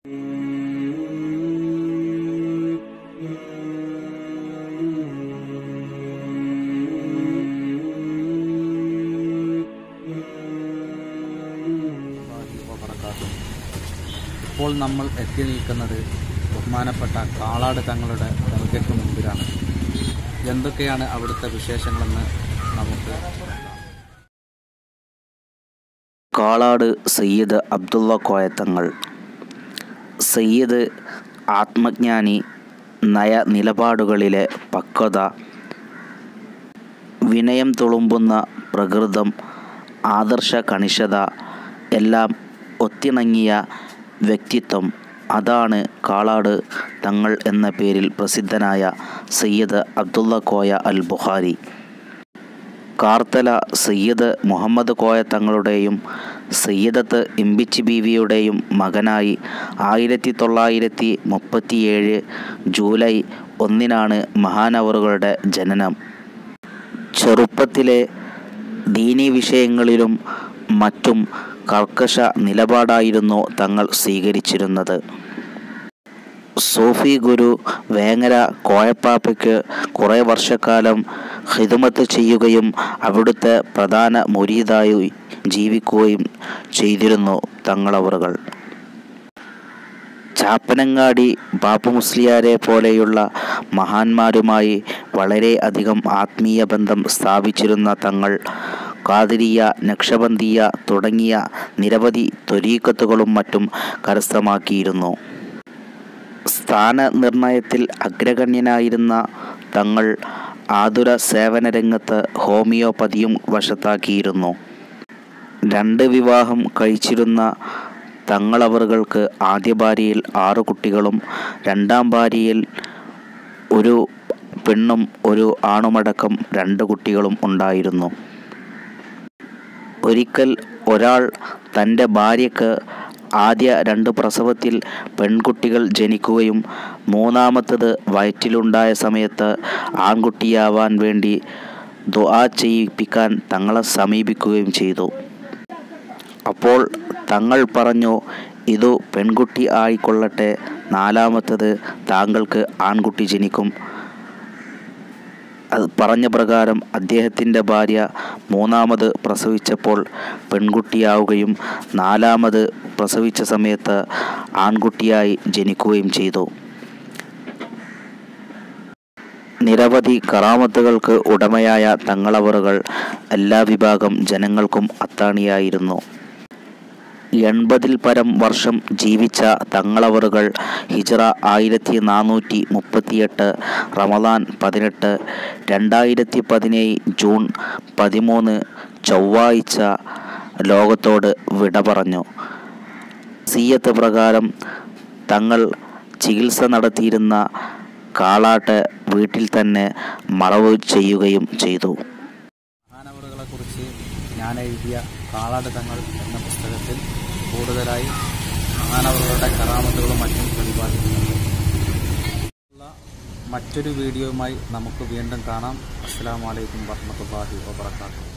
ഇപ്പോൾ നമ്മൾ എത്തി നിൽക്കുന്നത് ബഹുമാനപ്പെട്ട കാളാട് തങ്ങളുടെ ദർഗയ്ക്ക് മുമ്പിലാണ്. എന്തൊക്കെയാണ് അവിടുത്തെ വിശേഷങ്ങളെന്ന് നമുക്ക് കാളാട് സയ്യിദ് അബ്ദുള്ള കോയ തങ്ങൾ. സയ്യിദ് ആത്മജ്ഞാനി, നിലപാടുകളിലെ പക്വത, വിനയം തുളുമ്പുന്ന പ്രകൃതം, ആദർശ കണിശത എല്ലാം ഒത്തിണങ്ങിയ വ്യക്തിത്വം. അതാണ് കാളാട് തങ്ങൾ എന്ന പേരിൽ പ്രസിദ്ധനായ സയ്യിദ് അബ്ദുള്ള കോയ അൽ ബുഖാരി. കാർത്തല സയ്യിദ് മുഹമ്മദ് കോയ തങ്ങളുടെയും സയ്യിദത്ത് ഇമ്പിച്ചി ബീവിയുടെയും മകനായി 1937 ജൂലൈ 1 മഹാനവറുകളുടെ ജനനം. ചെറുപ്പത്തിലെ ദീനീ വിഷയങ്ങളിലും മറ്റും കർക്കശ നിലപാടായിരുന്നു തങ്ങൾ സ്വീകരിച്ചിരുന്നത്. സൂഫി ഗുരു വേങ്ങര കോയപ്പാപ്പയ്ക്ക് കുറേ വർഷക്കാലം ഖിദ്മത്ത് ചെയ്യുകയും അവിടുത്തെ പ്രധാന മുരീദായി ജീവിക്കുകയും ചെയ്തിരുന്നു തങ്ങളവറുകൾ. ചാപ്പനങ്ങാടി ബാപ്പു മുസ്ലിയാരെ പോലെയുള്ള മഹാന്മാരുമായി വളരെ അധികം ആത്മീയ ബന്ധം സ്ഥാപിച്ചിരുന്ന തങ്ങൾ ഖാദിരിയ, നക്ഷബന്ദിയ തുടങ്ങിയ നിരവധി ത്വരീഖത്തുകളും മറ്റും കരസ്ഥമാക്കിയിരുന്നു. സ്ഥാനനിർണയത്തിൽ അഗ്രഗണ്യനായിരുന്ന തങ്ങൾ ആതുര സേവന രംഗത്ത് ഹോമിയോപ്പതിയും വശത്താക്കിയിരുന്നു. 2 വിവാഹം കഴിച്ചിരുന്ന തങ്ങളവറുകൾക്ക് ആദ്യ ഭാര്യയിൽ 6 കുട്ടികളും രണ്ടാം ഭാര്യയിൽ 1 പെണ്ണും 1 ആണുമടക്കം 2 കുട്ടികളും ഉണ്ടായിരുന്നു. ഒരിക്കൽ ഒരാൾ തൻ്റെ ഭാര്യയ്ക്ക് ആദ്യ 2 പ്രസവത്തിൽ പെൺകുട്ടികൾ ജനിക്കുകയും മൂന്നാമത്തത് വയറ്റിലുണ്ടായ സമയത്ത് ആൺകുട്ടിയാവാൻ വേണ്ടി ദുആ ചെയ്യിപ്പിക്കാൻ തങ്ങളെ സമീപിക്കുകയും ചെയ്തു. അപ്പോൾ തങ്ങൾ പറഞ്ഞു, ഇതു പെൺകുട്ടി ആയിക്കൊള്ളട്ടെ, 4ാമത്തത് താങ്കൾക്ക് ആൺകുട്ടി ജനിക്കും. അത് പറഞ്ഞ പ്രകാരം അദ്ദേഹത്തിൻ്റെ ഭാര്യ 3ാമത് പ്രസവിച്ചപ്പോൾ പെൺകുട്ടിയാവുകയും 4ാമത് പ്രസവിച്ച സമയത്ത് ആൺകുട്ടിയായി ജനിക്കുകയും ചെയ്തു. നിരവധി കറാമത്തുകൾക്ക് ഉടമയായ തങ്ങളവറുകൾ എല്ലാ വിഭാഗം ജനങ്ങൾക്കും അത്താണിയായിരുന്നു. 80-ൽ പരം വർഷം ജീവിച്ച തങ്ങളവറുകൾ ഹിജ്റ 1438 റമദാൻ 18 2017 ജൂൺ 13 ചൊവ്വാഴ്ച ലോകത്തോട് വിട പറഞ്ഞു. വസിയ്യത്ത് പ്രകാരം തങ്ങൾ ചികിത്സ നടത്തിയിരുന്ന കാളാട്ട് വീട്ടിൽ തന്നെ മറവ് ചെയ്യുകയും ചെയ്തു. മഹാനവറുകളെക്കുറിച്ച് ഞാൻ എഴുതിയ കാളാട് തങ്ങൾ എന്ന പുസ്തകത്തിൽ കൂടുതലായി മഹാനവറുകളുടെ കറാമത്തുകളും മറ്റും പ്രതിപാദിക്കുന്നുണ്ട്. മറ്റൊരു വീഡിയോയുമായി നമുക്ക് വീണ്ടും കാണാം. അസ്സലാമു അലൈക്കും വറഹ്മത്തുള്ളാഹി വബറകാതുഹു.